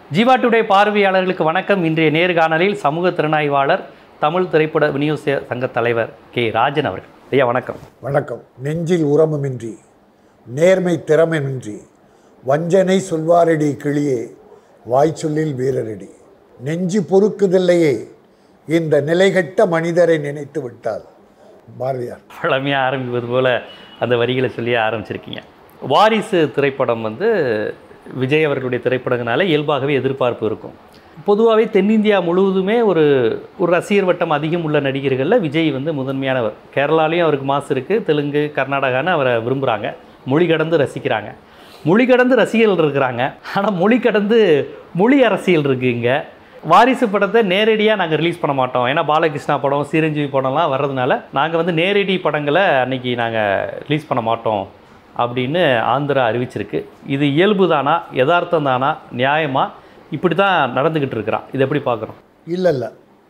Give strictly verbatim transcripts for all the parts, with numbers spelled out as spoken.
Jeeva today பார்வையாளர்களுக்கு வணக்கம். இன்றைய நேர்காணலில் சமூக திறனாய்வாளர், தமிழ் திரைப்பட விநியோக சங்க தலைவர் கே ராஜன் அவர்கள். ஐயா வணக்கம். வணக்கம். நெஞ்சில் உரமுமின்றி நேர்மை திறமையின்றி வஞ்சனை சொல்வாரடி கிளியே வாய்ச்சொல்லில் வீரரடி நெஞ்சு பொறுக்குதில்லையே இந்த நிலைகட்ட மனிதரை நினைத்து விட்டால் பாரதியார். பழமையாக ஆரம்பிப்பது போல் அந்த வரிகளை சொல்லி ஆரம்பிச்சிருக்கீங்க. வாரிசு திரைப்படம் வந்து விஜய் அவர்களுடைய திரைப்படங்களால இயல்பாகவே எதிர்பார்ப்பு இருக்கும். பொதுவாகவே தென்னிந்தியா முழுவதுமே ஒரு ஒரு ரசிகர் வட்டம் அதிகம் உள்ள நடிகர்களில் விஜய் வந்து முதன்மையானவர். கேரளாலையும் அவருக்கு மாசு இருக்குது, தெலுங்கு கர்நாடகான்னு அவரை விரும்புகிறாங்க, மொழி கடந்து ரசிக்கிறாங்க. மொழி கடந்து ரசிகர்கள் இருக்கிறாங்க, ஆனால் மொழி கடந்து மொழி அரசியல் இருக்குது. இங்கே வாரிசு படத்தை நேரடியாக நாங்கள் ரிலீஸ் பண்ண மாட்டோம், ஏன்னா பாலகிருஷ்ணா படம், சிரஞ்சீவி படம்லாம் வர்றதுனால நாங்கள் வந்து நேரடி படங்களை அன்றைக்கி நாங்கள் ரிலீஸ் பண்ண மாட்டோம் அப்படின்னு ஆந்திரா அறிவிச்சிருக்கு. இது இயல்பு தானா, யதார்த்தம் தானா, நியாயமா? இப்படி தான் நடந்துக்கிட்டு இருக்கிறான். இது எப்படி பார்க்குறோம்? இல்லை இல்லை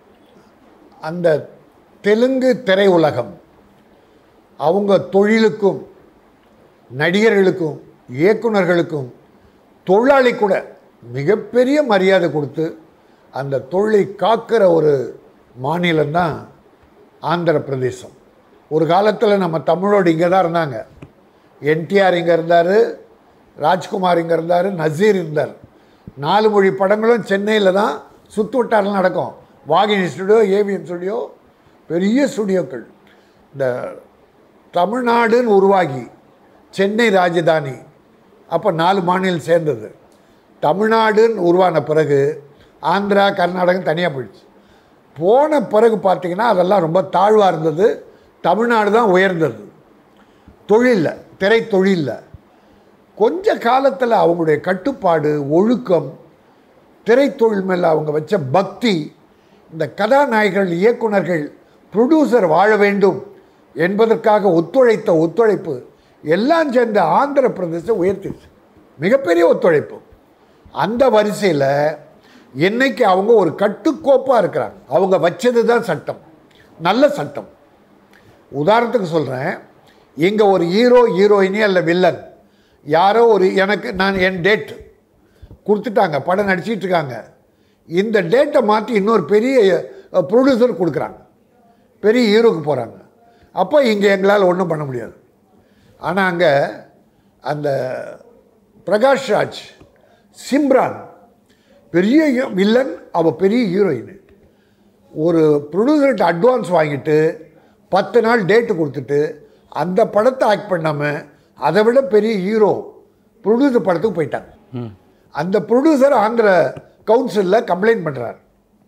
அந்த தெலுங்கு திரையுலகம் அவங்க தொழிலுக்கும் நடிகர்களுக்கும் இயக்குநர்களுக்கும் தொழிலாளி கூட மிகப்பெரிய மரியாதை கொடுத்து அந்த தொழிலை காக்கிற ஒரு மாநிலம்தான் ஆந்திர பிரதேசம். ஒரு காலத்தில் நம்ம தமிழோடு இங்கே தான் இருந்தாங்க. என்டிஆர் இங்கே இருந்தார், ராஜ்குமார் இங்கே இருந்தார், நசீர் இருந்தார். நாலு மொழி படங்களும் சென்னையில் தான் சுற்று வட்டாரம் நடக்கும். வாகினி ஸ்டுடியோ, ஏவிஎம் ஸ்டுடியோ, பெரிய ஸ்டுடியோக்கள். இந்த தமிழ்நாடுன்னு உருவாகி சென்னை ராஜதானி அப்போ நாலு மாநிலம் சேர்ந்தது. தமிழ்நாடுன்னு உருவான பிறகு ஆந்திரா கர்நாடகம் தனியாக போயிடுச்சு. போன பிறகு பார்த்திங்கன்னா அதெல்லாம் ரொம்ப தாழ்வாக இருந்தது. தமிழ்நாடு தான் உயர்ந்தது தொழிலில், திரைத்தொழிலில். கொஞ்ச காலத்தில் அவங்களுடைய கட்டுப்பாடு, ஒழுக்கம், திரைத்தொழில் மேலே அவங்க வச்ச பக்தி, இந்த கதாநாயகர்கள், இயக்குநர்கள், ப்ரொடியூசர் வாழ வேண்டும் என்பதற்காக ஒத்துழைத்த ஒத்துழைப்பு எல்லாம் சேர்ந்து ஆந்திர பிரதேசம் உயர்த்திடுச்சு. மிகப்பெரிய ஒத்துழைப்பு. அந்த வரிசையில் என்னைக்கு அவங்க ஒரு கட்டுக்கோப்பாக இருக்கிறாங்க. அவங்க வச்சது தான் சட்டம், நல்ல சட்டம். உதாரணத்துக்கு சொல்கிறேன், இங்கே ஒரு ஹீரோ ஹீரோயினி அல்ல வில்லன் யாரோ ஒரு எனக்கு நான் என் டேட் கொடுத்துட்டாங்க, படம் நடிச்சிட்ருக்காங்க. இந்த டேட்டை மாற்றி இன்னொரு பெரிய ப்ரொடியூசர் கொடுக்குறாங்க, பெரிய ஹீரோக்கு போகிறாங்க. அப்போ இங்கே எங்களால் ஒன்றும் பண்ண முடியாது. ஆனால் அங்கே அந்த பிரகாஷ் ராஜ், சிம்ரான் பெரிய வில்லன், அவள் பெரிய ஹீரோயின். ஒரு ப்ரொடியூசர்கிட்ட அட்வான்ஸ் வாங்கிட்டு பத்து நாள் டேட்டு கொடுத்துட்டு அந்த படத்தை ஆக்ட் பண்ணாமல் அதை விட பெரிய ஹீரோ ப்ரொடியூசர் படத்துக்கு போயிட்டாங்க. அந்த ப்ரொடியூசர் ஆந்திர கவுன்சிலில் கம்ப்ளைண்ட் பண்ணுறார்.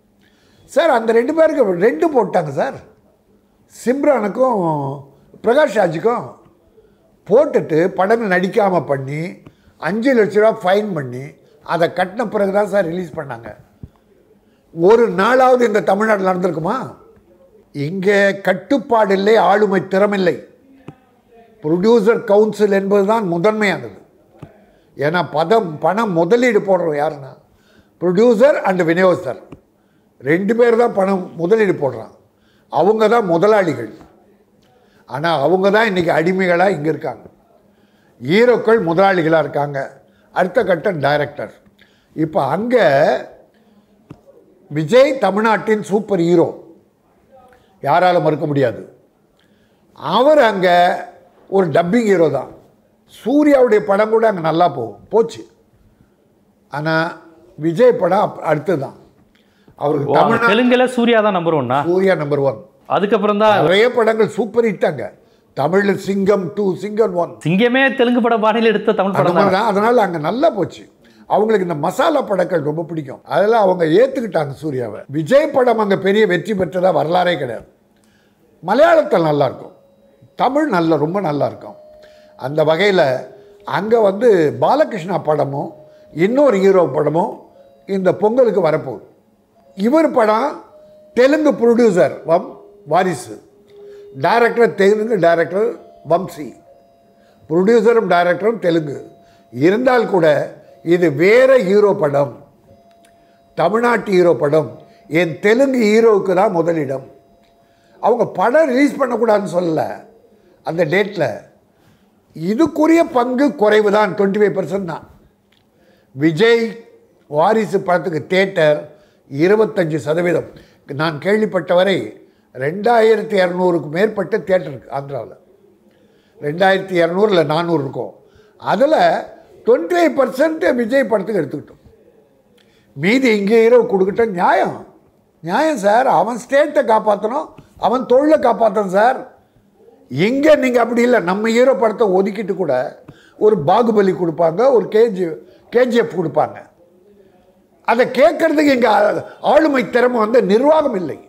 சார் அந்த ரெண்டு பேருக்கு ரெண்டு போட்டாங்க சார், சிம்ரானுக்கும் பிரகாஷ் ராஜுக்கும் போட்டுட்டு படம் நடிக்காமல் பண்ணி அஞ்சு லட்ச ரூபா ஃபைன் பண்ணி அதை கட்டின பிறகு தான் சார் ரிலீஸ் பண்ணாங்க. ஒரு நாளாவது இந்த தமிழ்நாட்டில் நடந்திருக்குமா? இங்கே கட்டுப்பாடு இல்லை, ஆளுமை திறமில்லை. ப்ரொடியூசர் கவுன்சில் என்பது தான் முதன்மையானது. ஏன்னா பதம் பணம் முதலீடு போடுறோம் யாருன்னா ப்ரொடியூசர் அண்ட் விநியோகஸ்தர் ரெண்டு பேர் தான் பணம் முதலீடு போடுறான். அவங்க தான் முதலாளிகள். ஆனால் அவங்க தான் இன்றைக்கி அடிமைகளாக இங்கே இருக்காங்க. ஹீரோக்கள் முதலாளிகளாக இருக்காங்க, அடுத்த கட்டம் டைரக்டர். இப்போ அங்கே விஜய் தமிழ்நாட்டின் சூப்பர் ஹீரோ, யாராலும் மறுக்க முடியாது. அவர் அங்கே ஒரு டப்பிங் ஹீரோ தான். சூர்யாவுடைய படம் கூட அங்கே நல்லா போகும், போச்சு. ஆனால் விஜய் படம் அடுத்து தான். அவருக்கு தமிழ் தெலுங்குல சூர்யா தான் நம்பர் ஒன்னா, சூர்யா நம்பர் ஒன். அதுக்கப்புறம் தான் நிறைய படங்கள் சூப்பர் ஹிட். அங்கே தமிழில் சிங்கம் டூ, சிங்கம் ஒன். சிங்கமே தெலுங்கு பட பாணியில் எடுத்த தமிழ் படம் தான். அதனால் அங்கே நல்லா போச்சு. அவங்களுக்கு இந்த மசாலா படங்கள் ரொம்ப பிடிக்கும். அதெல்லாம் அவங்க ஏற்றுக்கிட்டாங்க சூர்யாவை. விஜய் படம் அங்கே பெரிய வெற்றி பெற்றதா வரலாறே கிடையாது. மலையாளத்தில் நல்லாயிருக்கும், தமிழ் நல்ல ரொம்ப நல்லாயிருக்கும். அந்த வகையில் அங்கே வந்து பாலகிருஷ்ணா படமும் இன்னொரு ஹீரோ படமும் இந்த பொங்கலுக்கு வரப்போகுது. இவர் படம் தெலுங்கு ப்ரொடியூசர் வம் வாரிசு, டைரக்டர் தெலுங்கு டைரக்டர் வம்சி, ப்ரொடியூசரும் டைரக்டரும் தெலுங்கு. இருந்தால் கூட இது வேறு ஹீரோ படம், தமிழ்நாட்டு ஹீரோ படம். என் தெலுங்கு ஹீரோவுக்கு தான் முதலிடம். அவங்க படம் ரிலீஸ் பண்ணக்கூடாதுன்னு சொல்லலை அந்த டேட்டில். இதுக்குரிய பங்கு குறைவு தான், டுவெண்ட்டி ஃபைவ் பர்சன்ட் தான். விஜய் வாரிசு படத்துக்கு தேட்டர் இருபத்தஞ்சி சதவீதம். நான் கேள்விப்பட்டவரை ரெண்டாயிரத்தி இரநூறுக்கு மேற்பட்ட தேட்டர் இருக்குது ஆந்திராவில். ரெண்டாயிரத்தி இரநூறு இல்லை நானூறு இருக்கும். அதில் டுவெண்ட்டி ஃபைவ் பர்சன்ட் விஜய் படத்துக்கு எடுத்துக்கிட்டோம். மீதி இங்கே ஹீரோ கொடுக்கிட்ட நியாயம் நியாயம் சார். அவன் ஸ்டேட்டை காப்பாற்றணும், அவன் தொழிலை காப்பாற்றணும் சார். இங்கே நீங்கள் அப்படி இல்லை. நம்ம ஹீரோ படத்தை ஒதுக்கிட்டு கூட ஒரு பாகுபலி கொடுப்பாங்க, ஒரு கேஜி கேஜிஎஃப் கொடுப்பாங்க. அதை கேட்கறதுக்கு இங்கே ஆளுமை திறமை வந்து நிர்வாகம் இல்லை.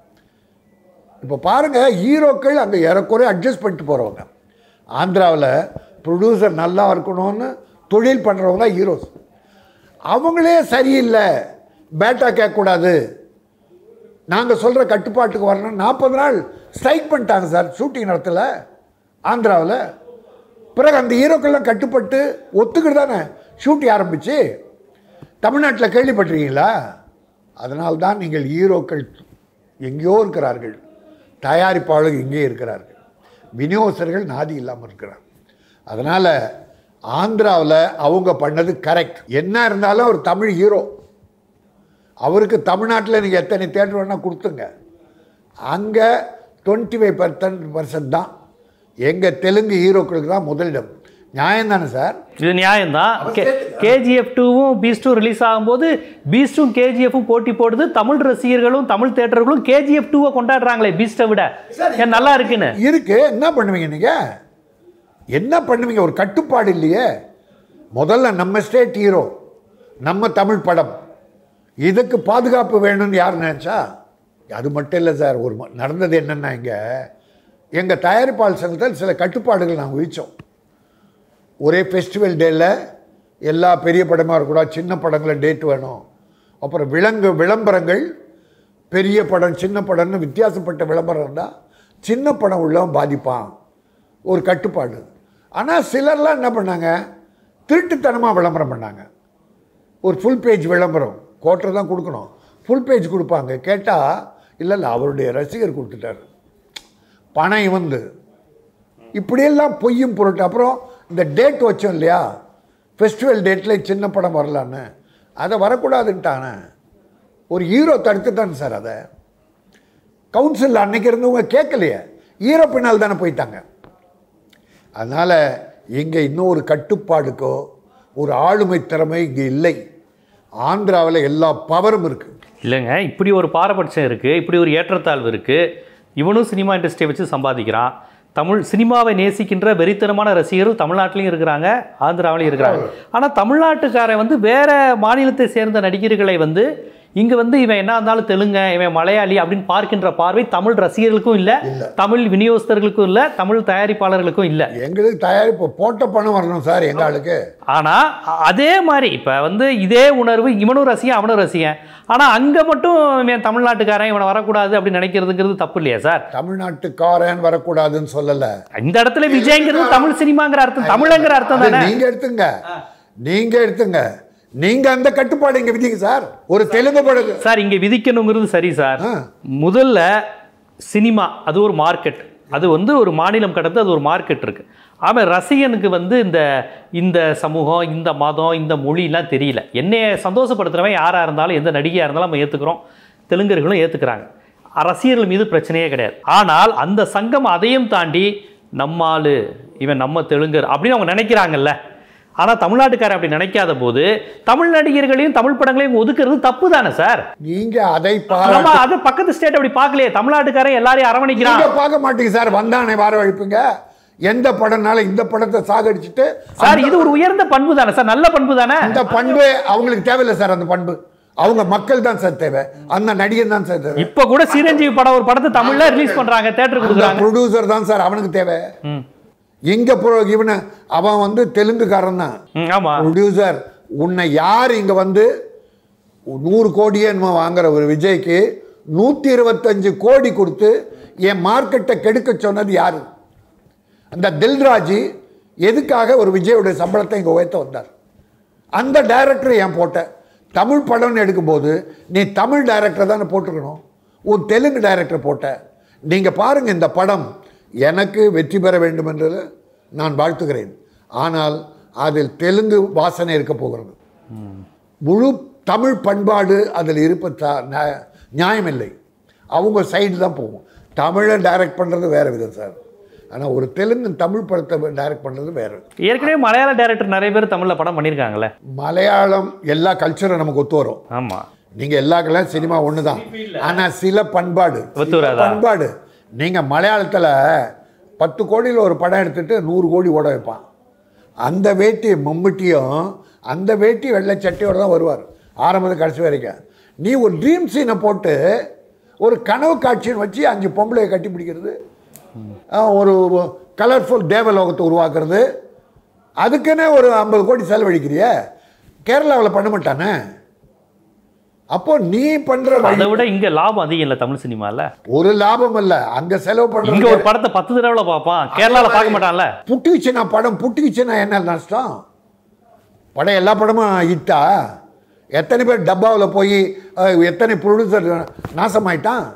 இப்போ பாருங்கள், ஹீரோக்கள் அங்கே ஏறக்குறைய அட்ஜஸ்ட் பண்ணிட்டு போகிறவங்க. ஆந்திராவில் ப்ரொடியூசர் நல்லா இருக்கணும்னு தொழில் பண்ணுறவங்க தான் ஹீரோஸ். அவங்களே சரியில்லை, பேட்டா கேட்கக்கூடாது, நாங்கள் சொல்கிற கட்டுப்பாட்டுக்கு வரணும். நாற்பது நாள் ஸ்ட்ரைக் பண்ணிட்டாங்க சார் ஷூட்டிங் இடத்துல ஆந்திராவில். பிறகு அந்த ஹீரோக்கள்லாம் கட்டுப்பட்டு ஒத்துக்கிட்டு தானே ஷூட்டிங் ஆரம்பிச்சு. தமிழ்நாட்டில் கேள்விப்பட்டிருக்கீங்களா? அதனால்தான் நீங்கள் ஹீரோக்கள் எங்கேயோ இருக்கிறார்கள், தயாரிப்பாளர்கள் எங்கே இருக்கிறார்கள், விநியோகஸ்தர்கள் நாதி இல்லாமல் இருக்கிறார். அதனால் ஆந்திராவில் அவங்க பண்ணது கரெக்ட். என்ன இருந்தாலும் ஒரு தமிழ் ஹீரோ, அவருக்கு தமிழ்நாட்டில் நீங்கள் எத்தனை தேட்டர் வேணால் கொடுத்துங்க. அங்கே டுவெண்ட்டி ஃபைவ் பர்சன்ட் பர்சன்ட் தான் எங்கள் தெலுங்கு ஹீரோக்களுக்கு தான் முதலிடம். நியாயம் தானே சார்? இது நியாயம்தான். கேஜிஎஃப் டூவும் பீஸ்டும் ரிலீஸ் ஆகும்போது பீஸ்டும் கேஜிஎஃப்பும் போட்டி போடுது. தமிழ் ரசிகர்களும் தமிழ் தேட்டர்களும் கேஜிஎஃப் டூவை கொண்டாடுறாங்களே பீஸ்ட்டை விட. ஏன் நல்லா இருக்குன்னு இருக்கு. என்ன பண்ணுவீங்க நீங்கள்? என்ன பண்ணுவீங்க? ஒரு கட்டுப்பாடு இல்லையே. முதல்ல நம்ம ஸ்டேட் ஹீரோ, நம்ம தமிழ் படம், இதுக்கு பாதுகாப்பு வேணும்னு யார் நினச்சா? அது மட்டும் இல்லை சார். ஒரு நடந்தது என்னென்னா, இங்கே எங்கள் தயாரிப்பாளர் சங்கத்தில் சில கட்டுப்பாடுகள் நாங்கள் விதித்தோம். ஒரே ஃபெஸ்டிவல் டேயில் எல்லா பெரிய படமாக இருக்கக்கூடாது, சின்ன படங்களில் டேட் வேணும். அப்புறம் விலங்கு விளம்பரங்கள், பெரிய படம் சின்ன படம்னு வித்தியாசப்பட்ட விளம்பரம் இருந்தால் சின்ன படம் உள்ளவன் பாதிப்பான், ஒரு கட்டுப்பாடு. ஆனால் சிலர்லாம் என்ன பண்ணாங்க, திருட்டுத்தனமாக விளம்பரம் பண்ணாங்க. ஒரு ஃபுல் பேஜ் விளம்பரம், கோட்டர் தான் கொடுக்கணும், ஃபுல் பேஜ் கொடுப்பாங்க. கேட்டால் இல்லை இல்லை அவருடைய ரசிகர் கொடுத்துட்டார், பணம் வந்து இப்படியெல்லாம் பொய்யும் பொருட்டு. அப்புறம் இந்த டேட் வச்சோம் இல்லையா, ஃபெஸ்டிவல் டேட்டில் சின்ன படம் வரலான்னு, அதை வரக்கூடாதுன்ட்டானே ஒரு ஹீரோ தடுத்துட்டான்னு சார். அதை கவுன்சிலில் அன்னைக்கு இருந்தவங்க கேட்கலையே, ஹீரோ பின்னால் தானே போயிட்டாங்க. அதனால் இங்கே இன்னும் ஒரு கட்டுப்பாடுக்கோ ஒரு ஆளுமை திறமை இங்கே இல்லை. ஆந்திராவில் எல்லா பவரும் இருக்குது. இல்லைங்க, இப்படி ஒரு பாரபட்சம் இருக்குது, இப்படி ஒரு ஏற்றத்தாழ்வு இருக்குது. இவனும் சினிமா இண்டஸ்ட்ரியை வச்சு சம்பாதிக்கிறான். தமிழ் சினிமாவை நேசிக்கின்ற வெறித்தனமான ரசிகர்கள் தமிழ்நாட்டிலையும் இருக்கிறாங்க, ஆந்திராவிலையும் இருக்கிறாங்க. ஆனால் தமிழ்நாட்டுக்காரன் வந்து வேறு மாநிலத்தை சேர்ந்த நடிகர்களை வந்து இங்கே வந்து இவன் என்ன இருந்தாலும் தெலுங்க, இவன் மலையாளி அப்படின்னு பார்க்கின்ற பார்வை தமிழ் ரசிகர்களுக்கும் இல்லை, தமிழ் விநியோகஸ்தர்களுக்கும் இல்லை, தமிழ் தயாரிப்பாளர்களுக்கும் இல்லை. எங்களுக்கு தயாரிப்பு போட்ட பணம் வரணும் சார் எங்களுக்கு. ஆனால் அதே மாதிரி இப்போ வந்து இதே உணர்வு இவனும் ரசிகன் அவனும் ரசிகன். ஆனால் அங்கே மட்டும் இவன் தமிழ்நாட்டுக்காரன் இவனை வரக்கூடாது அப்படின்னு நினைக்கிறதுங்கிறது தப்பு இல்லையா சார்? தமிழ்நாட்டுக்காரன் வரக்கூடாதுன்னு சொல்லலை. இந்த இடத்துல விஜய்ங்கிறது தமிழ் சினிமாங்கிற அர்த்தம், தமிழங்கிற அர்த்தம் தானே. நீங்கள் எடுத்துங்க, நீங்கள் எடுத்துங்க, நீங்க அந்த கட்டுப்பாடு இங்க விதிங்க சார். ஒரு தெலுங்கு படம் சார் இங்க விதிக்கணுங்கிறது சரி சார். முதல்ல சினிமா அது ஒரு மார்க்கெட், அது வந்து ஒரு மாநிலம் கடந்து அது ஒரு மார்க்கெட் இருக்கு. ஆமாம், ரசிகனுக்கு வந்து இந்த இந்த சமூகம், இந்த மதம், இந்த மொழிலாம் தெரியல. என்னைய சந்தோஷப்படுத்துகிறவன் யாராக இருந்தாலும், எந்த நடிகையாக இருந்தாலும் நம்ம ஏற்றுக்கிறோம், தெலுங்கர்களும் ஏற்றுக்கிறாங்க. ரசிகர்கள் மீது பிரச்சனையே கிடையாது. ஆனால் அந்த சங்கம் அதையும் தாண்டி நம்மால் இவன் நம்ம தெலுங்கர் அப்படின்னு அவங்க நினைக்கிறாங்கல்ல. ஆனால் தமிழ்நாட்டுக்காரன் அப்படி நினைக்காத போது தமிழ் நடிகர்களையும் தமிழ் படங்களையும் ஒதுக்குறது தப்பு தானே சார்? நீங்க அதை அது பக்கத்து ஸ்டேட் அப்படி பார்க்கலையே. தமிழ்நாட்டுக்காரன் எல்லாரையும் அரவணைக்கிறாங்க. பார்க்க மாட்டீங்க சார். வந்தானே வரவழைப்புங்க. எந்த படம்னால இந்த படத்தை சாகடிச்சுட்டு சார், இது ஒரு உயர்ந்த பண்பு தானே சார், நல்ல பண்பு தானே. அந்த பண்பு அவங்களுக்கு தேவையில்லை சார். அந்த பண்பு அவங்க மக்கள் தான் சார் தேவை, அந்த நடிகர் தான் சார் தேவை. இப்ப கூட சிரஞ்சீவி படம் ஒரு படத்தை தமிழ்ல ரிலீஸ் பண்றாங்க, தியேட்டருக்கு கொடுக்குறாங்க. ப்ரொடியூசர் தான் சார் அவனுக்கு தேவை. இங்க இவனை அவன் வந்து தெலுங்குக்காரன் தான். ஆமா, ப்ரொடியூசர். உன்னை யார் இங்க வந்து நூறு கோடியே வாங்குற ஒரு விஜய்க்கு நூத்தி இருபத்தஞ்சு கோடி கொடுத்து என் மார்க்கெட்டை கெடுக்க சொன்னது யாரு? அந்த தில்ராஜ் எதுக்காக ஒரு விஜயோடைய சம்பளத்தை இங்க உயர்த்த வந்தார்? அந்த டைரக்டர் ஏன் போட்ட? தமிழ் படம்னு எடுக்கும்போது நீ தமிழ் டைரக்டர் தானே போட்டுக்கணும், ஒரு தெலுங்கு டைரக்டர் போட்ட. நீங்க பாருங்க, இந்த படம் எனக்கு வெற்றி பெற வேண்டும் என்று நான் வாழ்த்துகிறேன். ஆனால் அதில் தெலுங்கு வாசனை இருக்க போகிறது. முழு தமிழ் பண்பாடு அதில் இருப்ப நியாயம் இல்லை. அவங்க சைடு தான் போகும். தமிழை டைரக்ட் பண்ணுறது வேறு விதம் சார். ஆனால் ஒரு தெலுங்கு தமிழ் படத்தை டைரக்ட் பண்ணுறது வேறு. ஏற்கனவே மலையாள டைரக்டர் நிறைய பேர் தமிழில் படம் பண்ணியிருக்காங்களே. மலையாளம் எல்லா கல்ச்சரும் நமக்கு ஒத்து வரும். ஆமாம், நீங்கள் எல்லா கல்யாணம் சினிமா ஒன்று தான். ஆனால் சில பண்பாடு பண்பாடு நீங்கள் மலையாளத்தில் பத்து கோடியில் ஒரு படம் எடுத்துகிட்டு நூறு கோடி ஓட வைப்பான். அந்த வேட்டி மம்முட்டியும் அந்த வேட்டி வெள்ளை சட்டையோடு தான் வருவார் ஆரம்பத்து கடைசி வரைக்கும். நீ ஒரு ட்ரீம் சீனை போட்டு ஒரு கனவு காட்சின்னு வச்சு அஞ்சு பொம்பளையை கட்டி பிடிக்கிறது, ஒரு கலர்ஃபுல் தேவலோகத்தை உருவாக்குறது, அதுக்குன்னே ஒரு ஐம்பது கோடி செலவழிக்கிறிய. கேரளாவில் பண்ண மாட்டானே. அப்போ நீ பண்ற அதை விட இங்க லாபம் அதிகம் இல்லை தமிழ் சினிமால. ஒரு லாபம் இல்ல, அங்க செலவு பண்ற. இங்க ஒரு படத்தை பத்து தடவை பார்ப்பான், கேரளால பார்க்க மாட்டான்ல. புட்டுக்குச்சுன்னா படம் புட்டுக்குச்சுன்னா என்ன நஷ்டம்? படம் எல்லா படமும் ஹிட்டா? எத்தனை பேர் டப்பாவில் போய் எத்தனை ப்ரொடியூசர் நாசமாயிட்டான்?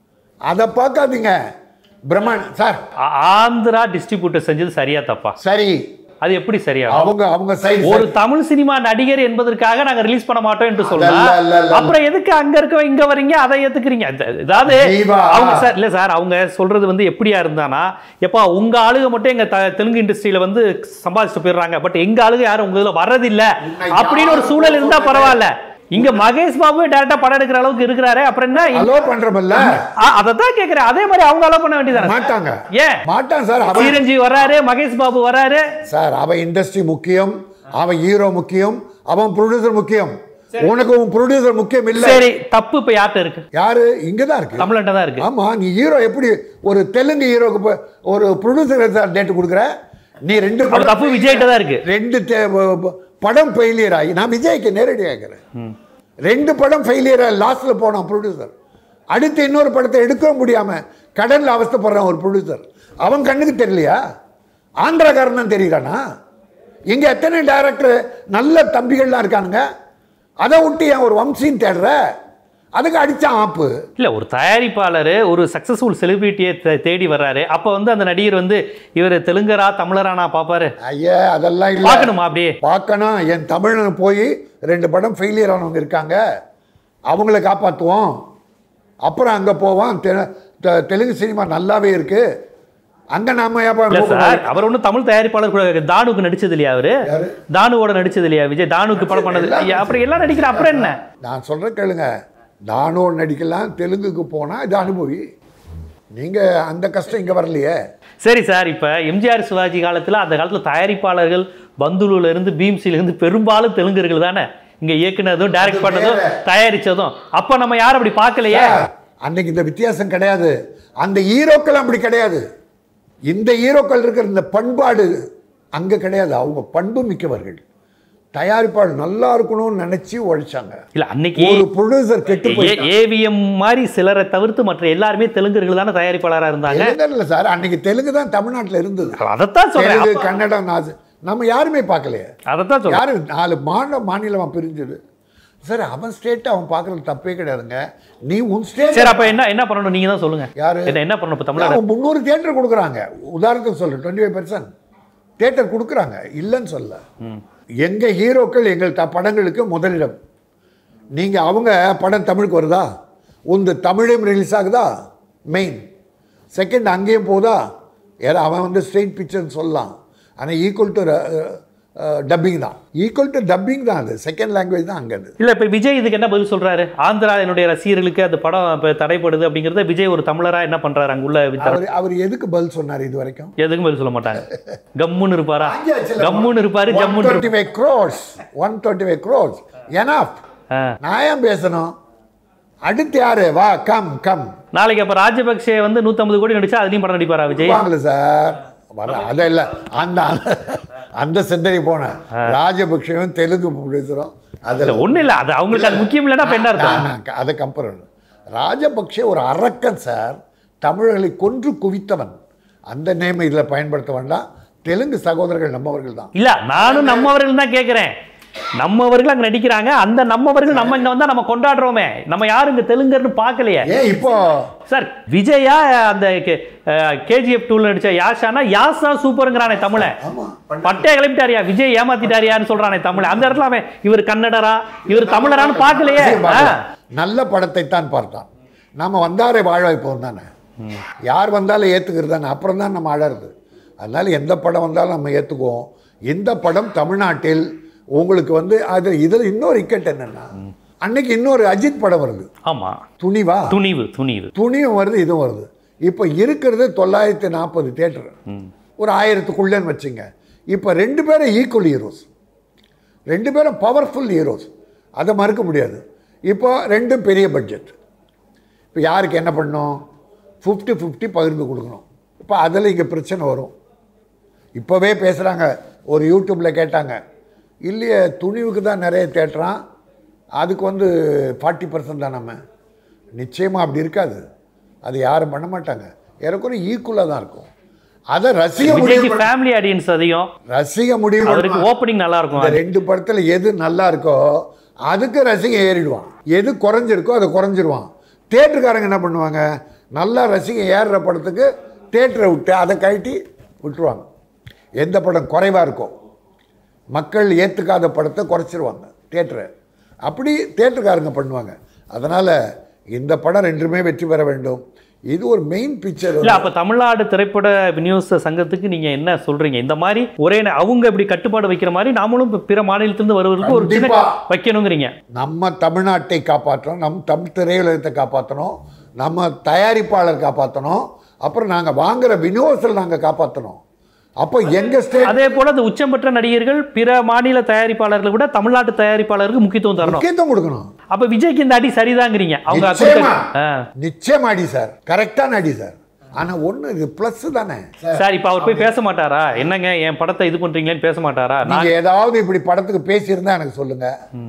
அதை பார்க்காதீங்க. பிரம்மாண்ட் சார், ஆந்திரா டிஸ்ட்ரிபியூட்டர் செஞ்சது சரியா தப்பா? சரி. அது எப்படி சரியா? அவங்க அவங்க சைடு ஒரு தமிழ் சினிமா நடிகர் என்பதற்காக நாங்க ரிலீஸ் பண்ண மாட்டோம் என்று சொல்லலாம். அப்புறம் எதுக்கு அங்க இருக்க இங்க வரீங்க, அதை ஏத்துக்கிறீங்க? அதாவது அவங்க சார் இல்ல சார், அவங்க சொல்றது வந்து எப்படியா இருந்தானா, எப்பா உங்க ஆளுக மட்டும் எங்க தெலுங்கு இண்டஸ்ட்ரியில வந்து சம்பாதிச்சுட்டு போயிடுறாங்க, பட் எங்க ஆளுக யாரும் உங்க இதுல வர்றதில்ல அப்படின்னு ஒரு சூழல் இருந்தா பரவாயில்ல. இங்க மகேஷ் பாபு டைரக்டா படம் எடுக்கிற அளவுக்கு இருக்கிறாரு, அப்புறம் என்ன அலோ பண்றமல்ல? அததான் கேக்குறேன். அதே மாதிரி அவங்க அலோ பண்ண வேண்டியதானே? மாட்டாங்க. ஏன் மாட்டாங்க சார்? சிரஞ்சீவி வராரு, மகேஷ் பாபு வராரு சார். அவன் இண்டஸ்ட்ரி முக்கியம், அவன் ஹீரோ முக்கியம், அவன் ப்ரொடியூசர் முக்கியம். உனக்கு உன் ப்ரொடியூசர் முக்கியம் இல்ல. சரி, தப்பு இப்ப யார்கிட்ட இருக்கு? யாரு? இங்கதான் இருக்கு, தமிழ்நாட்டுல தான் இருக்கு. ஆமா, நீ ஹீரோ எப்படி ஒரு தெலுங்கு ஹீரோக்கு ஒரு ப்ரொடியூசர் டேட் கொடுக்குற? நீ ரெண்டு தப்பு விஜய்கிட்ட தான் இருக்கு. ரெண்டு படம் ஃபெயிலியர் ஆகி, நான் விஜய்க்கு நேரடியாக கேட்கிறேன். ரெண்டு படம் ஃபெயிலியர் லாஸ்ட்ல போனான் ப்ரொடியூசர். அடுத்து இன்னொரு படத்தை எடுக்க முடியாம கடன்ல அவஸ்தைப்படுறான் ஒரு ப்ரொடியூசர். அவன் கண்ணுக்கு தெரியலையா? ஆந்திராக்காரன் தான் தெரியுறானா? இங்க எத்தனை டைரக்டர் நல்ல தம்பிகள்லாம் இருக்கானுங்க. அதை விட்டு ஏன் ஒரு வம்சின்னு தேடுற? அதுக்கு அடிச்சான் ஆப்பு இல்ல. ஒரு தயாரிப்பாளர் ஒரு சக்சஸ்ஃபுல் செலிபிரிட்டியை தேடி வர்றாரு, அப்ப வந்து அந்த நடிகர் வந்து இவர் தெலுங்கரா தமிழரா நான் பாப்பாரு? ஐயா, அதெல்லாம் இல்ல. பார்க்கணுமா? அப்படியே பார்க்கணும். என் தமிழன் போய் ரெண்டு படம் ஃபெயிலியர் ஆனவங்க இருக்காங்க, அவங்கள காப்பாற்றுவோம். அப்புறம் அங்கே போவான். தெலுங்கு சினிமா நல்லாவே இருக்கு, அங்க நாம அவர் ஒன்றும் தமிழ் தயாரிப்பாளர் கூட தானுக்கு நடிச்சது இல்லையா? அவரு தானுவோட நடிச்சது இல்லையா? விஜய் தானுக்கு படம் பண்ணது அப்புறம் எல்லாம் நடிக்கிற. அப்புறம் என்ன நான் சொல்றேன் கேளுங்க. தானோட நடிக்கலாம், தெலுங்குக்கு போனா இது அனுபவி. நீங்க அந்த கஷ்டம் இங்க வரலையே. சரி சார், இப்ப எம்ஜிஆர் சிவாஜி காலத்துல அந்த காலத்துல தயாரிப்பாளர்கள் பந்துலூர்ல இருந்து பீம்சில இருந்து பெரும்பாலும் தெலுங்கர்கள் தானே இங்க இயக்குனதும் டைரக்ட் பண்ணதும் தயாரிச்சதும். அப்ப நம்ம யாரும் அப்படி பார்க்கலையே. அன்னைக்கு இந்த வித்தியாசம் கிடையாது. அந்த ஹீரோக்கள் அப்படி கிடையாது. இந்த ஹீரோக்கள் இருக்கிற இந்த பண்பாடு அங்க கிடையாது. அவங்க பண்பு மிக்கவர்கள். தயாரிப்பாளர் நல்லா இருக்கணும்னு நினைச்சு உழைச்சாங்க. இல்ல, அன்னைக்கு ஒரு ப்ரொடியூசர் கெட்டு போய் ஏவிஎம் மாதிரி சிலரை தவிர்த்து மற்ற எல்லாருமே தெலுங்கர்கள் தானே தயாரிப்பாளராக இருந்தாங்க. இல்ல சார், அன்னைக்கு தெலுங்கு தான் தமிழ்நாட்டில் இருந்தது. அதைத்தான் சொல்றேன். கன்னடம் நம்ம யாருமே பார்க்கலையே. அதைத்தான் சொல்றேன். யாரு நாலு மாநில மாநிலமா பிரிஞ்சது சார். அவன் ஸ்டேட் அவன் பார்க்கறது தப்பே கிடையாதுங்க. நீ உன் ஸ்டேட். சரி, அப்ப என்ன என்ன பண்ணணும் நீங்க தான் சொல்லுங்க. யாரு என்ன பண்ணணும்? இப்போ தமிழ்நாடு முந்நூறு தியேட்டர் கொடுக்குறாங்க. உதாரணத்துக்கு சொல்ல டுவெண்ட்டி ஃபைவ் பர்சன்ட் தியேட்டர் கொடுக்குறாங்க, இல்லைன்னு சொல்ல. எங்க ஹீரோக்கள் எங்கள் த படங்களுக்கு முதலிடம். நீங்க அவங்க படம் தமிழுக்கு வருதா, உந்த தமிழையும் ரிலீஸ் ஆகுதா மெயின், செகண்ட் அங்கேயும் போதா, ஏன்னா அவன் வந்து ஸ்ட்ரெயிட் பிக்சர்னு சொல்லலாம். ஆனால் ஈக்குவல் டு டப்பிங் தான். ஈக்குவல் டு டப்பிங் தான். அது செகண்ட் லாங்குவேஜ் தான் அங்கே. இல்லை, இப்போ விஜய் இதுக்கு என்ன பதில் சொல்கிறாரு? ஆந்திரா என்னுடைய ரசிகர்களுக்கு அந்த படம் இப்போ தடைப்படுது அப்படிங்கிறத விஜய் ஒரு தமிழராக என்ன பண்ணுறாரு? அங்கே உள்ள அவர் அவர் எதுக்கு பதில் சொன்னார் இது வரைக்கும்? எதுக்கும் பதில் சொல்ல மாட்டாங்க. கம்முன்னு இருப்பாரா? கம்முன்னு இருப்பாரு. ஜம்முன்னு twenty five crores one twenty five crores enough. நான் ஏன் பேசணும்? அடுத்து யாரு? வா கம் கம். நாளைக்கு அப்போ ராஜபக்சே வந்து நூற்றம்பது கோடி நடிச்சா அதுலேயும் படம் நடிப்பாரா விஜய்? வாங்கல சார், வர அதை இல்லை. அந்த அந்த சிந்தனை போன ராஜபக்சேவும் தெலுங்கு ப்ரொடியூசரும் அதில் ஒன்றும் இல்லை. அது அவங்களுக்கு அது முக்கியம் இல்லைன்னா என்ன அர்த்தம்? அதை கம்பேர் பண்ணு. ராஜபக்சே ஒரு அரக்கன் சார், தமிழர்களை கொன்று குவித்தவன். அந்த நேம் இதில் பயன்படுத்த வேண்டாம். தெலுங்கு சகோதரர்கள் நம்மவர்கள் தான். இல்லை, நானும் நம்மவர்கள் தான் கேட்குறேன். நம்மவர்கள் அங்க நடிக்கிறாங்க, அந்த நம்மவர்கள் நம்ம இங்க வந்தா நம்ம கொண்டாடுறோமே, நம்ம யாரும் இங்க தெலுங்கர்னு பார்க்கலையே. ஏன் இப்போ சார் விஜயா அந்த கேஜிஎஃப் டூல நடிச்ச யாஷானா யாஷா சூப்பருங்கிறானே தமிழ, பட்டே கிளம்பிட்டாரியா விஜய் ஏமாத்திட்டாரியான்னு சொல்றானே தமிழ். அந்த இடத்துல அவன் இவர் கன்னடரா இவர் தமிழரான்னு பார்க்கலையே. நல்ல படத்தை தான் பார்த்தான். நாம வந்தாரே வாழ வைப்போம் தானே, யார் வந்தாலும் ஏத்துக்கிறது தானே, அப்புறம் தான் நம்ம அழறது. அதனால எந்த படம் வந்தாலும் நம்ம ஏத்துக்குவோம். இந்த படம் தமிழ்நாட்டில் உங்களுக்கு வந்து அது இதில் இன்னொரு இக்கட் என்னன்னா, அன்னைக்கு இன்னொரு அஜித் படம் வருது. ஆமா, துணிவா துணிவு துணிவு துணிவும் வருது, இதுவும் வருது. இப்போ இருக்கிறது தொள்ளாயிரத்தி நாற்பது தியேட்டர், ஒரு ஆயிரத்துக்குள்ளேன்னு வச்சுங்க. இப்போ ரெண்டு பேரும் ஈக்குவல் ஹீரோஸ், ரெண்டு பேரும் பவர்ஃபுல் ஹீரோஸ், அதை மறுக்க முடியாது. இப்போ ரெண்டும் பெரிய பட்ஜெட். இப்போ யாருக்கு என்ன பண்ணணும், ஃபிஃப்டி ஃபிஃப்டி பகிர்ந்து கொடுக்கணும். இப்போ அதில் இங்கே பிரச்சனை வரும். இப்போவே பேசுகிறாங்க, ஒரு யூடியூப்பில் கேட்டாங்க, இல்லையே துணிவுக்கு தான் நிறைய தேட்டரான், அதுக்கு வந்து ஃபார்ட்டி பர்சன்ட் தான். நம்ம நிச்சயமாக அப்படி இருக்காது, அது யாரும் பண்ண மாட்டாங்க. ஏறக்குறைய ஈக்குவலாக தான் இருக்கும். அதை ரசிக முடியும், ஃபேமிலி ஆடியன்ஸ் அதிகம் ரசிக முடியும். ஓப்பனிங் நல்லா இருக்கும். அந்த ரெண்டு படத்தில் எது நல்லா இருக்கோ அதுக்கு ரசிகை ஏறிடுவான், எது குறைஞ்சிருக்கோ அதை குறைஞ்சிருவான். தேட்டருக்காரங்க என்ன பண்ணுவாங்க, நல்லா ரசிகை ஏறுற படத்துக்கு தேட்டரை விட்டு அதை கழட்டி விட்டுருவாங்க. எந்த படம் குறைவாக இருக்கோ மக்கள் ஏற்றுக்காத படத்தை குறைச்சிருவாங்க தேட்டரை. அப்படி தேட்டருக்காரங்க பண்ணுவாங்க. அதனால் இந்த படம் ரெண்டுமே வெற்றி பெற வேண்டும். இது ஒரு மெயின் பிக்சர். இல்லை, அப்போ தமிழ்நாடு திரைப்பட விநியோக சங்கத்துக்கு நீங்கள் என்ன சொல்கிறீங்க? இந்த மாதிரி ஒரே அவங்க இப்படி கட்டுப்பாடு வைக்கிற மாதிரி நாமளும் பிற மாநிலத்திலிருந்து வருவதற்கு ஒரு சின்ன வைக்கணுங்கிறீங்க. நம்ம தமிழ்நாட்டை காப்பாற்றணும், நம் தமிழ் திரையுலகத்தை காப்பாற்றணும், நம்ம தயாரிப்பாளர் காப்பாற்றணும், அப்புறம் நாங்கள் வாங்குகிற விநியோகத்தில் நாங்கள் காப்பாற்றணும். அப்போ எங்க ஸ்டேட் அதே போல அந்த உச்சம் பெற்ற நடிகர்கள் பிற மாநில தயாரிப்பாளர்கள் விட தமிழ்நாட்டு தயாரிப்பாளருக்கு முக்கியத்துவம் தரணும், முக்கியத்துவம் கொடுக்கணும். அப்ப விஜய்க்கு இந்த அடி சரிதாங்கிறீங்க? அவங்க நிச்சயமா அடி சார், கரெக்டான அடி சார். ஆனா ஒண்ணு இது பிளஸ் தானே சார். இப்ப அவர் போய் பேச மாட்டாரா, என்னங்க என் படத்தை இது பண்றீங்களேன்னு பேச மாட்டாரா? நீங்க ஏதாவது இப்படி படத்துக்கு பேசியிருந்தா எனக்கு சொல்லுங்க.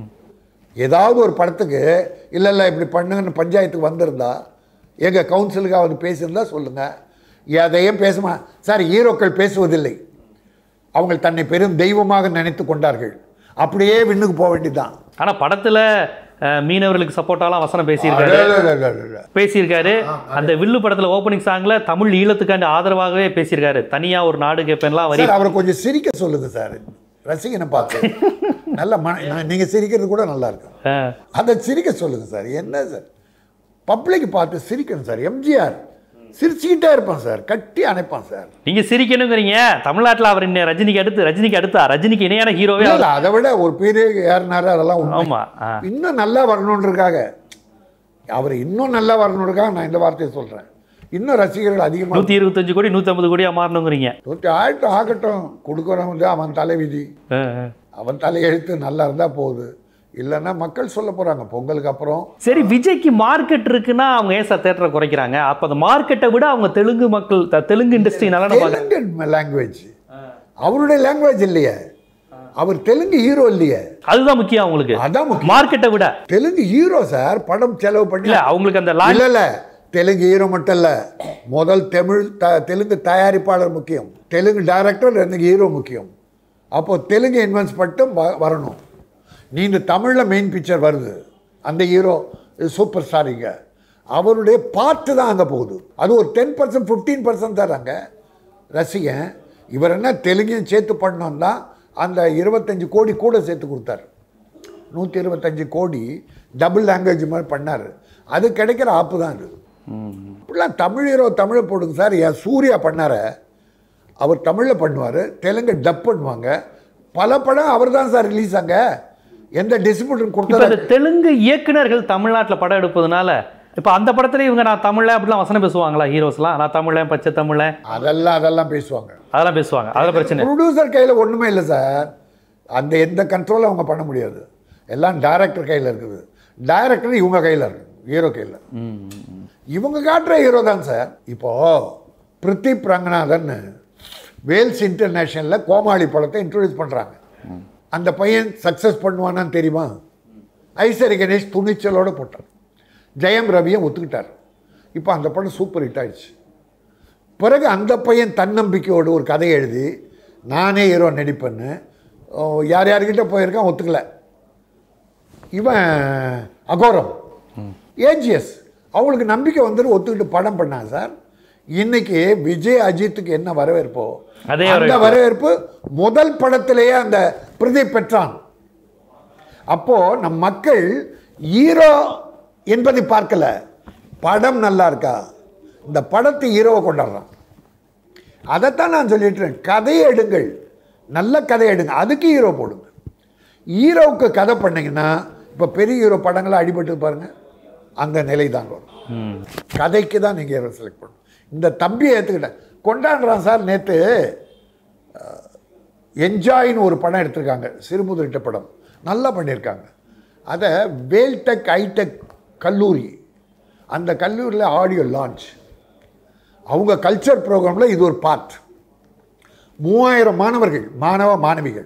ஏதாவது ஒரு படத்துக்கு இல்ல இல்ல இப்படி பண்ணுங்கன்னு பஞ்சாயத்துக்கு வந்திருந்தா, எங்க கவுன்சிலுக்கு அவர் பேசியிருந்தா சொல்லுங்க. எதையும் பேசுமா சார். ஹீரோக்கள் பேசுவதில்லை, அவங்க தன்னை பெரும் தெய்வமாக நினைத்து கொண்டார்கள். அப்படியே விண்ணுக்கு போக வேண்டியதுதான். ஆனா படத்துல மீனவர்களுக்கு சப்போர்ட்டாலாம் வசனம் பேசியிருக்காரு பேசியிருக்காரு அந்த வில்லு படத்துல ஓப்பனிங் சாங்ல தமிழ் ஈழத்துக்காண்டி ஆதரவாகவே பேசியிருக்காரு. தனியா ஒரு நாடு கேட்பேன்லாம் வரி. அவரை கொஞ்சம் சிரிக்க சொல்லுங்க சார், ரசிகனை பார்த்து. நல்ல மன நீங்க சிரிக்கிறது கூட நல்லா இருக்கும், அதை சிரிக்க சொல்லுங்க சார். என்ன சார், பப்ளிக் பார்த்து சிரிக்கணும் சார். எம்ஜிஆர் சிரிச்சுக்கிட்டே இருப்பான் சார், கட்டி அணைப்பான் சார். நீங்க சிரிக்கணுங்கிறீங்க. தமிழ்நாட்டில் அவர் இன்னும் ரஜினிக்கு அடுத்து ரஜினிக்கு அடுத்தா ரஜினிக்கு இணையான ஹீரோவே. அதை விட ஒரு பெரிய யாருனாரு அதெல்லாம். ஆமா, இன்னும் நல்லா வரணுன்றதுக்காக, அவர் இன்னும் நல்லா வரணுன்றதுக்காக நான் இந்த வார்த்தையை சொல்றேன். இன்னும் ரசிகர்கள் அதிகமாக நூற்றி இருபத்தஞ்சு கோடி நூற்றி ஐம்பது கோடியாக மாறணுங்கிறீங்க. நூற்றி ஆயிரட்டும் ஆகட்டும், கொடுக்குறவன் வந்து அவன் தலைவிதி, அவன் தலையெழுத்து நல்லா இருந்தால் போகுது. இல்லைன்னா மக்கள் சொல்ல போகிறாங்க பொங்கலுக்கு அப்புறம். சரி, விஜய்க்கு மார்க்கெட் இருக்குன்னா அவங்க ஏன் சார் தேட்டரை குறைக்கிறாங்க? அப்போ அந்த மார்க்கெட்டை விட அவங்க தெலுங்கு மக்கள் தெலுங்கு இண்டஸ்ட்ரி நல்லா தெலுங்கு லாங்குவேஜ் அவருடைய லாங்குவேஜ் இல்லையே, அவர் தெலுங்கு ஹீரோ இல்லையே, அதுதான் முக்கியம் அவங்களுக்கு. அதான் மார்க்கெட்டை விட தெலுங்கு ஹீரோ சார். படம் செலவு பண்ணி அவங்களுக்கு அந்த இல்ல இல்ல தெலுங்கு ஹீரோ மட்டும் இல்ல, முதல் தமிழ் தெலுங்கு தயாரிப்பாளர் முக்கியம், தெலுங்கு டைரக்டர், ரெண்டு ஹீரோ முக்கியம். அப்போ தெலுங்கு இன்வெஸ்ட் மட்டும் வரணும். நீ இந்த தமிழில் மெயின் பிக்சர் வருது, அந்த ஹீரோ சூப்பர் ஸ்டாரிங்க, அவருடைய பாட்டு தான் அங்கே போகுது. அது ஒரு டென் பர்சன்ட் ஃபிஃப்டீன் பர்சன்ட் தராங்க ரசிகன். இவர் என்ன தெலுங்கையும் சேர்த்து பண்ணோம்னா அந்த இருபத்தஞ்சி கோடி கூட சேர்த்து கொடுத்தாரு. நூற்றி இருபத்தஞ்சி கோடி டபுள் லாங்குவேஜ் மாதிரி பண்ணார். அது கிடைக்கிற ஆப்பு தான் அது. இப்படிலாம் தமிழ் ஹீரோ தமிழை போடுங்க சார். என் சூர்யா பண்ணார, அவர் தமிழில் பண்ணுவார், தெலுங்கு டப் பண்ணுவாங்க. பல படம் அவர் தான் சார் ரிலீஸ் ஆங்க. எந்த டிஸ்ட்ரிபியூட்டர் கொடுத்தாரு? தெலுங்கு இயக்குநர்கள் தமிழ்நாட்டில் படம் எடுப்பதுனால இப்போ அந்த படத்துல இவங்க நான் தமிழ அப்படிலாம் வசனம் பேசுவாங்களா? ஹீரோஸ்லாம் நான் தமிழ பச்சை தமிழ அதெல்லாம் அதெல்லாம் பேசுவாங்க, அதெல்லாம் பேசுவாங்க. அதெல்லாம் பிரச்சனை. ப்ரொடியூசர் கையில் ஒன்றுமே இல்லை சார். அந்த எந்த கண்ட்ரோலும் அவங்க பண்ண முடியாது. எல்லாம் டைரக்டர் கையில் இருக்குது. டைரக்டர் இவங்க கையில் இருக்கு, ஹீரோ கையில். இவங்க காட்டுற ஹீரோ தான் சார். இப்போ பிரித்திப் ரங்கநாதன் வேல்ஸ் இன்டர்நேஷனலில் கோமாளி படத்தை இன்ட்ரோடியூஸ் பண்ணுறாங்க. அந்த பையன் சக்ஸஸ் பண்ணுவானான்னு தெரியுமா? ஐஸ்வரி கணேஷ் துணிச்சலோடு போட்டார், ஜெயம் ரவியை ஒத்துக்கிட்டார். இப்போ அந்த படம் சூப்பர் ஹிட் ஆயிடுச்சு. பிறகு அந்த பையன் தன்னம்பிக்கையோடு ஒரு கதை எழுதி நானே ஹீரோ நடிப்பேன்னு யார் யார்கிட்ட போயிருக்கான் ஒத்துக்கல. இவன் அகோரம் ஏஜிஎஸ் அவங்களுக்கு நம்பிக்கை வந்துட்டு ஒத்துக்கிட்டு படம் பண்ணாங்க சார். இன்னைக்கு விஜய் அஜித்துக்கு என்ன வரவேற்போ அந்த வரவேற்பு முதல் படத்திலேயே அந்த பிரதீப் பெற்றான். அப்போ நம் மக்கள் ஹீரோ என்பதை பார்க்கல, படம் நல்லா இருக்கா, இந்த படத்தை ஹீரோவை கொண்டாடுறான். அதைத்தான் நான் சொல்லிட்டு கதையை எடுங்கள், நல்ல கதையை எடுங்க, அதுக்கு ஹீரோ போடுங்க. ஹீரோவுக்கு கதை பண்ணீங்கன்னா இப்போ பெரிய ஹீரோ படங்களை அடிபட்டு பாருங்க, அந்த நிலை தான் வரும். கதைக்கு தான் நீங்கள் ஹீரோ செலக்ட் பண்ணணும். இந்த தம்பியை ஏற்றுக்கிட்டேன் கொண்டாடுறான் சார். நேற்று என்ஜாயின்னு ஒரு படம் எடுத்திருக்காங்க, சிறுமுதலிட்ட படம், நல்லா பண்ணியிருக்காங்க. அதை வேல்டெக் ஐடெக் கல்லூரி, அந்த கல்லூரியில் ஆடியோ லான்ச், அவங்க கல்ச்சர் ப்ரோக்ராமில் இது ஒரு பார்ட். மூவாயிரம் மாணவர்கள் மாணவ மாணவிகள்.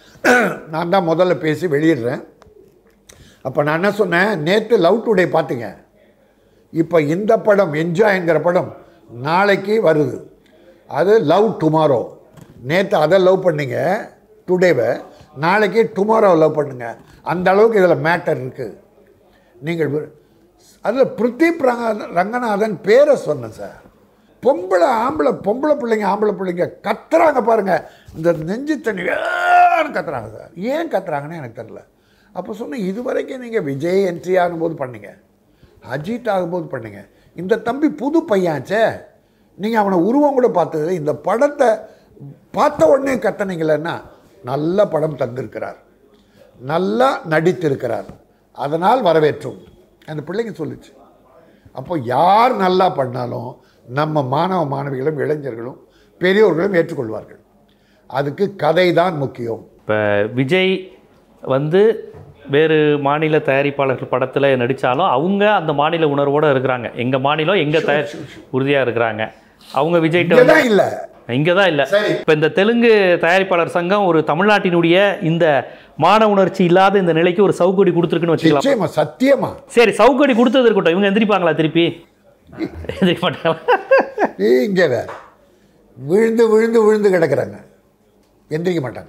நான் தான் முதல்ல பேசி வெளியிடுறேன். அப்போ நான் என்ன சொன்னேன், நேற்று லவ் டுடே பார்த்தீங்க, இப்போ இந்த படம் என்ஜாய்ங்கிற படம் நாளைக்கு வருது, அது லவ் டுமாரோ. நேற்று அதை லவ் பண்ணிங்க டுடேவை, நாளைக்கு டுமாரோ லவ் பண்ணுங்க. அந்த அளவுக்கு இதில் மேட்டர் இருக்குது. நீங்கள் அதில் பிரதீப் ரங்க ரங்கநாதன் பேரை சொன்னேன் சார். பொம்பளை ஆம்பளை பொம்பளை பிள்ளைங்க ஆம்பளை பிள்ளைங்க கத்துறாங்க பாருங்கள், இந்த நெஞ்சு தண்ணி கத்துறாங்க சார். ஏன் கத்துறாங்கன்னு எனக்கு தெரில. அப்போ சொன்னேன், இது வரைக்கும் நீங்கள் விஜய் என்ட்ரி ஆகும்போது பண்ணீங்க, அஜித் ஆகும்போது பண்ணீங்க, இந்த தம்பி புது பையன்ச்சே, நீங்கள் அவனை உருவம் கூட பார்த்தது, இந்த படத்தை பார்த்த உடனே கத்தனீங்களன்னா நல்ல படம் தந்திருக்கிறார், நல்லா நடித்திருக்கிறார், அதனால் வரவேற்றும் அந்த பிள்ளைங்க சொல்லிச்சு. அப்போ யார் நல்லா பண்ணாலும் நம்ம மாணவ மாணவிகளும் இளைஞர்களும் பெரியோர்களும் ஏற்றுக்கொள்வார்கள். அதுக்கு கதை தான் முக்கியம். இப்போ விஜய் வந்து வேறு மாநில தயாரிப்பாளர்கள் படத்தில் நடித்தாலும் அவங்க அந்த மாநில உணர்வோடு இருக்கிறாங்க. எங்கள் மாநிலம் எங்கள் தயார் உறுதியாக இருக்கிறாங்க. அவங்க விஜய்கிட்ட தான் இல்லை, இங்கே தான் இல்லை. இப்போ இந்த தெலுங்கு தயாரிப்பாளர் சங்கம் ஒரு தமிழ்நாட்டினுடைய இந்த மான உணர்ச்சி இல்லாத இந்த நிலைக்கு ஒரு சவுக்கடி கொடுத்துருக்குன்னு வச்சுக்கலாம். சத்தியமா சரி, சவுக்கடி கொடுத்தது இருக்கட்டும், இவங்க எந்திரிப்பாங்களா திருப்பி? எந்திரிக்க மாட்டாங்களா? இங்கே வேற விழுந்து விழுந்து விழுந்து கிடக்கிறாங்க, எந்திரிக்க மாட்டாங்க.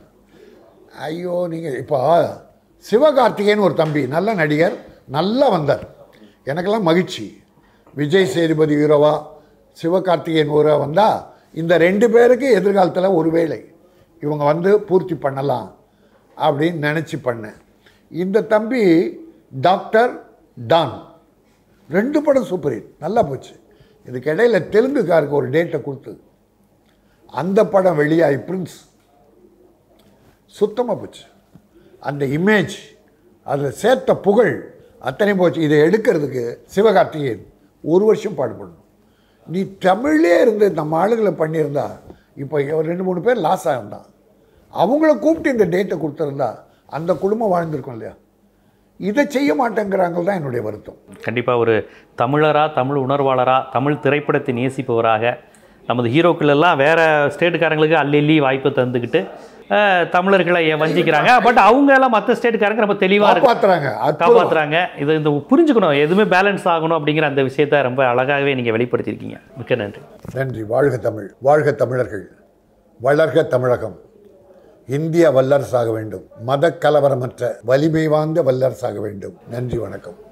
ஐயோ, நீங்கள் இப்போ சிவகார்த்திகேயன் ஒரு தம்பி நல்ல நடிகர், நல்லா வந்தார், எனக்கெல்லாம் மகிழ்ச்சி. விஜய் சேதுபதி ஹீரோவா சிவகார்த்திகேயன் ஹீரோவா வந்தால் இந்த ரெண்டு பேருக்கு எதிர்காலத்தில் ஒரு வேளை இவங்க வந்து பூர்த்தி பண்ணலாம் அப்படின்னு நினச்சி பண்ணேன். இந்த தம்பி டாக்டர் டான் ரெண்டு படம் சூப்பர் ஹிட், நல்லா போச்சு. இதுக்கு இடையில் தெலுங்குக்காருக்கு ஒரு டேட்டை கொடுத்து அந்த படம் வெளியாகி பிரின்ஸ் சுத்தமாக போச்சு. அந்த இமேஜ், அதில் சேர்த்த புகழ் அத்தனை போச்சு. இதை எடுக்கிறதுக்கு சிவகார்த்திகேயன் ஒரு வருஷம் பாடுபடணும். நீ தமிழ்லே இருந்து நம்ம ஆளுகளை பண்ணியிருந்தா இப்போ ரெண்டு மூணு பேர் லாஸ் ஆகிருந்தான், அவங்கள கூப்பிட்டு இந்த டேட்டை கொடுத்துருந்தா அந்த குடும்பம் வாழ்ந்துருக்கும் இல்லையா? இதை செய்ய மாட்டேங்கிறாங்க தான் என்னுடைய வருத்தம். கண்டிப்பாக ஒரு தமிழராக, தமிழ் உணர்வாளராக, தமிழ் திரைப்படத்தை நேசிப்பவராக, நமது ஹீரோக்களெல்லாம் வேறு ஸ்டேட்டுக்காரங்களுக்கு அள்ளி அள்ளி வாய்ப்பை தந்துக்கிட்டு தமிழர்களை வஞ்சிக்கிறாங்க. பட் அவங்க எல்லாம் மற்ற ஸ்டேட்டுக்காரங்க ரொம்ப தெளிவாக காப்பாற்றுறாங்க காப்பாற்றுறாங்க இதை இந்த புரிஞ்சுக்கணும், எதுவுமே பேலன்ஸ் ஆகணும் அப்படிங்கிற அந்த விஷயத்தை ரொம்ப அழகாகவே நீங்கள் வெளிப்படுத்தியிருக்கீங்க. மிக்க நன்றி. நன்றி. வாழ்க தமிழ், வாழ்க தமிழர்கள், வளர்க தமிழகம். இந்திய வல்லரசாக வேண்டும், மத கலவரமற்ற வலிமை வாய்ந்த வல்லரசாக வேண்டும். நன்றி, வணக்கம்.